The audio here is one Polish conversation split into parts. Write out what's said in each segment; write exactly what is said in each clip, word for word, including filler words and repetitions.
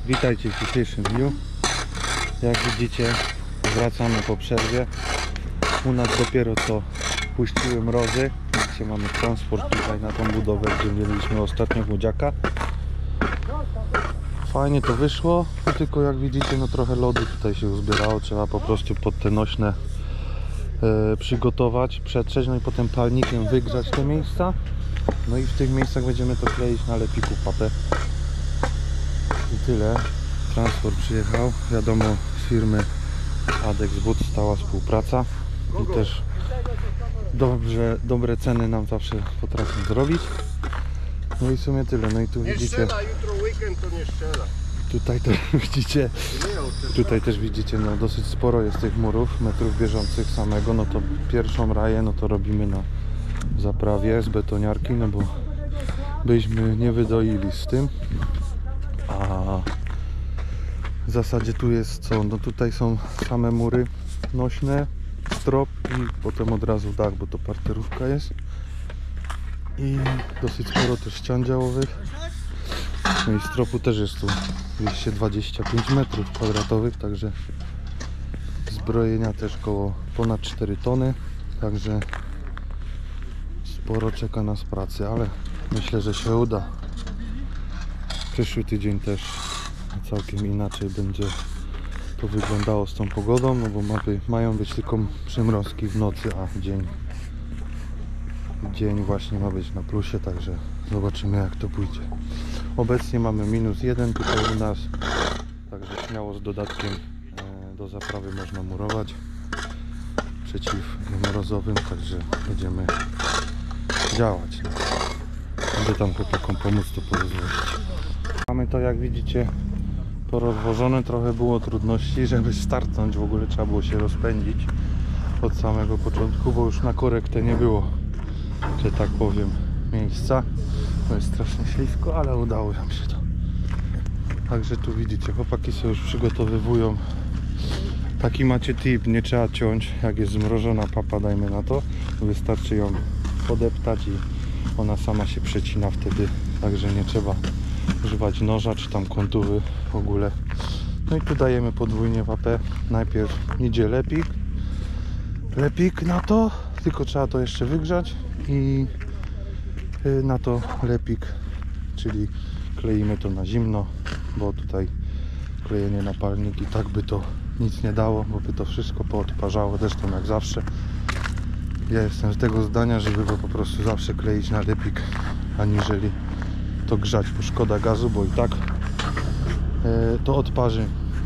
Witajcie w dzisiejszym dniu. Jak widzicie, wracamy po przerwie. U nas dopiero co puściły mrozy. Dzisiaj mamy transport tutaj na tą budowę, gdzie mieliśmy ostatnio młodziaka. Fajnie to wyszło, tylko jak widzicie, no trochę lodu tutaj się uzbierało. Trzeba po prostu pod te nośne e, przygotować, przetrzeć, no i potem palnikiem wygrzać te miejsca. No i w tych miejscach będziemy to kleić na lepiku papę. I tyle. Transport przyjechał. Wiadomo, z firmy Adex But stała współpraca i też dobrze, dobre ceny nam zawsze potrafią zrobić. No i w sumie tyle. No i tu nie widzicie. Strzela, jutro weekend to nie strzela. Tutaj też widzicie. Tutaj też widzicie, no dosyć sporo jest tych murów, metrów bieżących samego. No to pierwszą raję no to robimy na zaprawie z betoniarki, no bo byśmy nie wydoili z tym. A w zasadzie tu jest co? No tutaj są same mury nośne, strop i potem od razu dach, bo to parterówka jest. I dosyć sporo też ścian działowych. No i stropu też jest tu dwieście dwadzieścia pięć metrów kwadratowych, także zbrojenia też koło ponad cztery tony. Także sporo czeka nas pracy, ale myślę, że się uda. Przyszły tydzień też całkiem inaczej będzie to wyglądało z tą pogodą, no bo ma by, mają być tylko przymrozki w nocy, a dzień dzień właśnie ma być na plusie, także zobaczymy jak to pójdzie. Obecnie mamy minus jeden tutaj u nas, także śmiało z dodatkiem do zaprawy można murować przeciwmrozowym, także będziemy działać. Będę tam chłopakom pomóc to porozwozić. Mamy to, jak widzicie, porozwożone. Trochę było trudności, żeby startnąć. W ogóle trzeba było się rozpędzić od samego początku, bo już na korektę nie było, że tak powiem, miejsca. To jest strasznie ślisko, ale udało nam się to. Także tu widzicie, chłopaki się już przygotowywują. Taki macie tip, nie trzeba ciąć, jak jest zmrożona papa, dajmy na to. Wystarczy ją podeptać i ona sama się przecina wtedy, także nie trzeba używać noża czy tam kontury w ogóle. No i tu dajemy podwójnie papę. Najpierw idzie lepik lepik na to, tylko trzeba to jeszcze wygrzać i na to lepik, czyli kleimy to na zimno, bo tutaj klejenie na palnik i tak by to nic nie dało, bo by to wszystko poodparzało, zresztą jak zawsze. Ja jestem z tego zdania, żeby go po prostu zawsze kleić na lepik, aniżeli to grzać, bo szkoda gazu, bo i tak e, to odparzy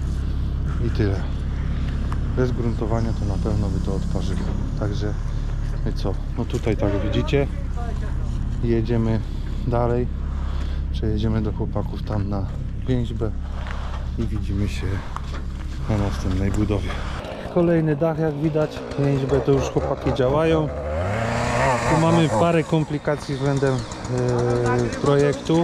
i tyle. Bez gruntowania to na pewno by to odparzyło. Także i co? No tutaj tak widzicie, jedziemy dalej, przejedziemy do chłopaków tam na pięć B i widzimy się na następnej budowie. Kolejny dach, jak widać, pięć B to już chłopaki działają. Tu mamy parę komplikacji względem yy, projektu.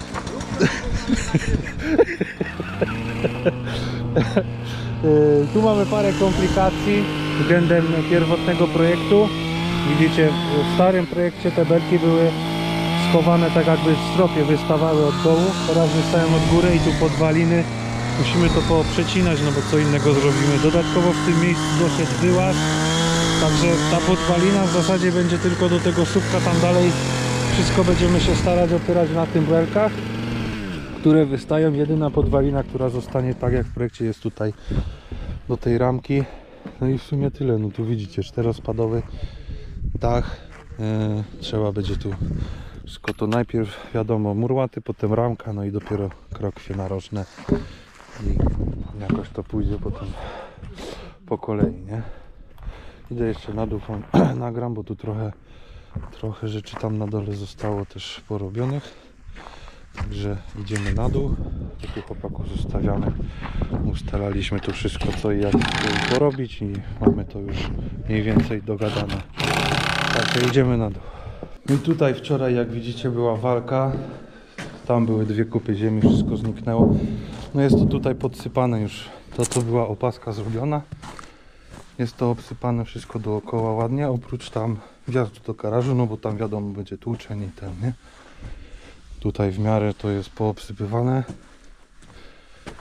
yy, tu mamy parę komplikacji względem pierwotnego projektu. Widzicie, w starym projekcie te belki były schowane tak jakby w stropie wystawały od dołu. Teraz wystają od góry i tu podwaliny. Musimy to poprzecinać, no bo co innego zrobimy. Dodatkowo w tym miejscu doszedł wyłaz. Także ta podwalina w zasadzie będzie tylko do tego słupka, tam dalej wszystko będziemy się starać opierać na tym belkach, które wystają. Jedyna podwalina, która zostanie tak jak w projekcie, jest tutaj do tej ramki. No i w sumie tyle. No tu widzicie, czterospadowy dach. Yy, trzeba będzie tu wszystko to najpierw, wiadomo, murłaty, potem ramka, no i dopiero krokwie narożne i jakoś to pójdzie potem po kolei, nie? Idę jeszcze na dół, nagram, bo tu trochę trochę rzeczy tam na dole zostało też porobionych. Także idziemy na dół. Tu chłopaków zostawiamy. Ustalaliśmy tu wszystko, co i jak porobić i mamy to już mniej więcej dogadane. Także idziemy na dół. I tutaj wczoraj, jak widzicie, była walka. Tam były dwie kupy ziemi, wszystko zniknęło. No jest to tutaj podsypane już. To, co była opaska zrobiona. Jest to obsypane wszystko dookoła ładnie, oprócz tam wjazdu do garażu, no bo tam wiadomo będzie tłuczeń i ten, nie? Tutaj w miarę to jest poobsypywane.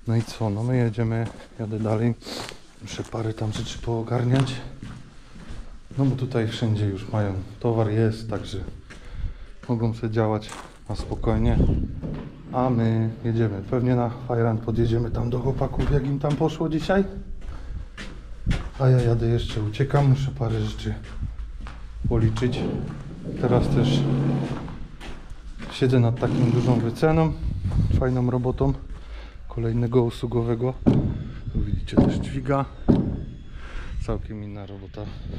No i co, no my jedziemy, jadę dalej. Muszę parę tam rzeczy poogarniać. No bo tutaj wszędzie już mają, towar jest, także mogą sobie działać na spokojnie. A my jedziemy, pewnie na Fajrant podjedziemy tam do chłopaków, jak im tam poszło dzisiaj. A ja jadę jeszcze, uciekam, muszę parę rzeczy policzyć. Teraz też siedzę nad taką dużą wyceną, fajną robotą kolejnego usługowego. Tu widzicie też dźwiga, całkiem inna robota.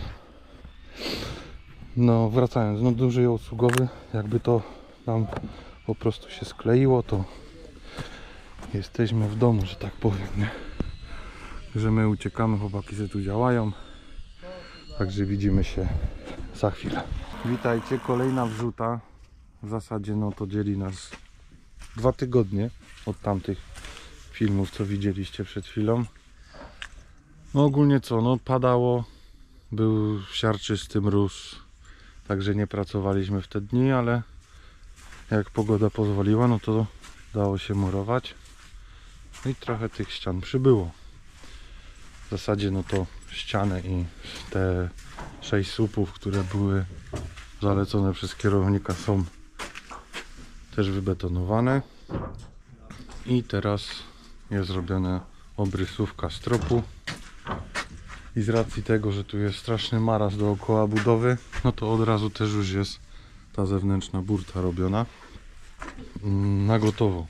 No wracając, no duży usługowy, jakby to nam po prostu się skleiło, to jesteśmy w domu, że tak powiem, nie? Że my uciekamy, chłopaki się tu działają, także widzimy się za chwilę. Witajcie, kolejna wrzuta. W zasadzie no to dzieli nas dwa tygodnie od tamtych filmów, co widzieliście przed chwilą. No ogólnie co, no padało, był siarczysty mróz, także nie pracowaliśmy w te dni, ale jak pogoda pozwoliła, no to dało się murować. No i trochę tych ścian przybyło. W zasadzie no to ściany i te sześć słupów, które były zalecone przez kierownika, są też wybetonowane. I teraz jest zrobiona obrysówka stropu. I z racji tego, że tu jest straszny maraz dookoła budowy, no to od razu też już jest ta zewnętrzna burta robiona na gotowo.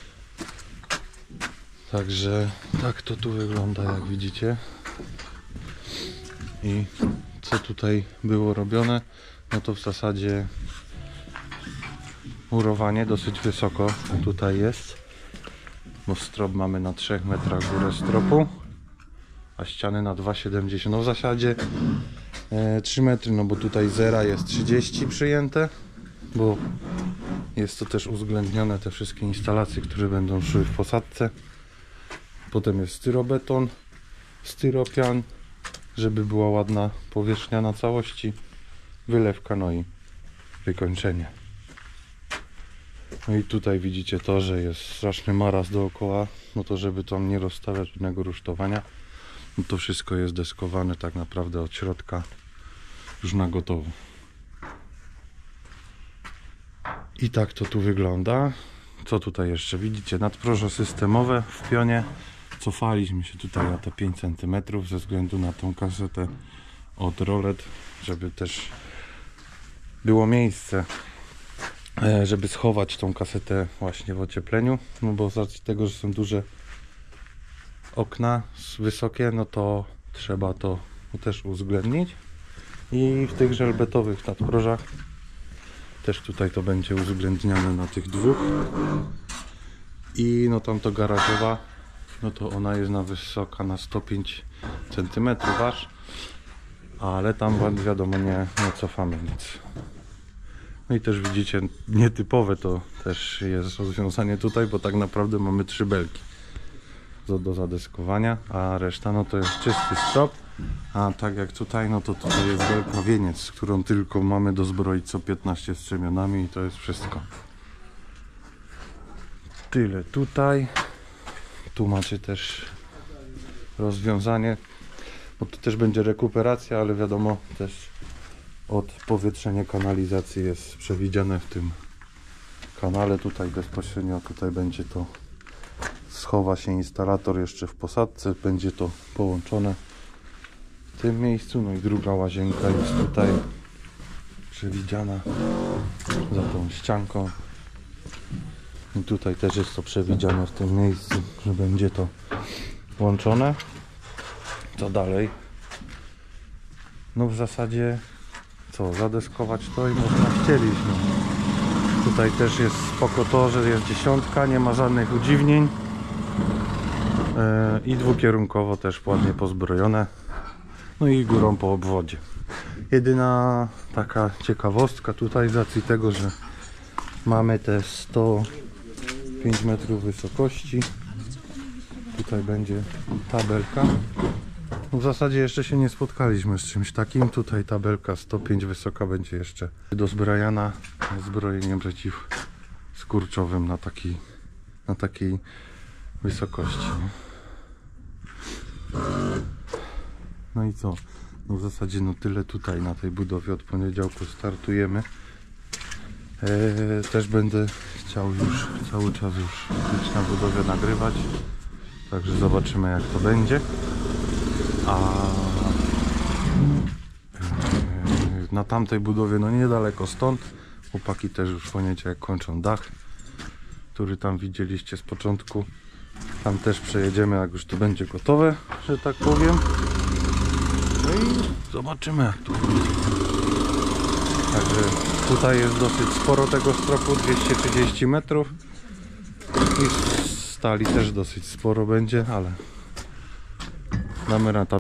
Także tak to tu wygląda, jak widzicie. I co tutaj było robione, no to w zasadzie murowanie dosyć wysoko tutaj jest, bo strop mamy na trzech metrach górę stropu, a ściany na dwa siedemdziesiąt. No w zasadzie e, trzy metry, no bo tutaj zera jest trzydzieści przyjęte, bo jest to też uwzględnione, te wszystkie instalacje, które będą szły w posadce. Potem jest styrobeton, styropian, żeby była ładna powierzchnia na całości, wylewka, no i wykończenie. No i tutaj widzicie to, że jest straszny maraz dookoła, no to żeby tam nie rozstawiać żadnego rusztowania, no to wszystko jest deskowane tak naprawdę od środka już na gotowo. I tak to tu wygląda. Co tutaj jeszcze widzicie? Nadproże systemowe w pionie. Cofaliśmy się tutaj na te pięć centymetrów ze względu na tą kasetę od rolet, żeby też było miejsce, żeby schować tą kasetę właśnie w ociepleniu, no bo z racji tego, że są duże okna wysokie, no to trzeba to też uwzględnić. I w tych żelbetowych nadprożach też tutaj to będzie uwzględniane na tych dwóch. I no tam to garażowa, no to ona jest na wysoka na sto pięć centymetrów aż, ale tam wiadomo nie, nie cofamy nic. No i też widzicie, nietypowe to też jest rozwiązanie tutaj, bo tak naprawdę mamy trzy belki do, do zadeskowania, a reszta no to jest czysty strop. A tak jak tutaj, no to tutaj jest belka wieniec, którą tylko mamy dozbroić co piętnaście strzemionami i to jest wszystko. Tyle tutaj. Tu macie też rozwiązanie, bo tu też będzie rekuperacja, ale wiadomo też odpowietrzenie kanalizacji jest przewidziane w tym kanale. Tutaj bezpośrednio tutaj będzie to, schowa się instalator jeszcze w posadce, będzie to połączone w tym miejscu. No i druga łazienka jest tutaj przewidziana za tą ścianką. I tutaj też jest to przewidziane w tym miejscu, że będzie to łączone. Co dalej? No w zasadzie co, zadeskować to i można ścielić. No. Tutaj też jest spoko to, że jest dziesiątka, nie ma żadnych udziwnień. Yy, I dwukierunkowo też ładnie pozbrojone. No i górą po obwodzie. Jedyna taka ciekawostka tutaj z racji tego, że mamy te sto pięć metrów wysokości. Tutaj będzie tabelka. W zasadzie jeszcze się nie spotkaliśmy z czymś takim. Tutaj tabelka sto pięć wysoka będzie jeszcze dozbrajana zbrojeniem przeciwskurczowym na, taki, na takiej wysokości. Nie? No i co? No w zasadzie no tyle tutaj na tej budowie. Od poniedziałku startujemy. Eee, też będę chciał już cały czas już być na budowie, nagrywać. Także zobaczymy jak to będzie. A eee, na tamtej budowie no niedaleko stąd chłopaki też już w poniedziałek kończą dach, który tam widzieliście z początku. Tam też przejedziemy jak już to będzie gotowe, że tak powiem. No i zobaczymy jak to będzie. Także tutaj jest dosyć sporo tego stropu, dwieście trzydzieści metrów. I stali też dosyć sporo będzie, ale damy radę.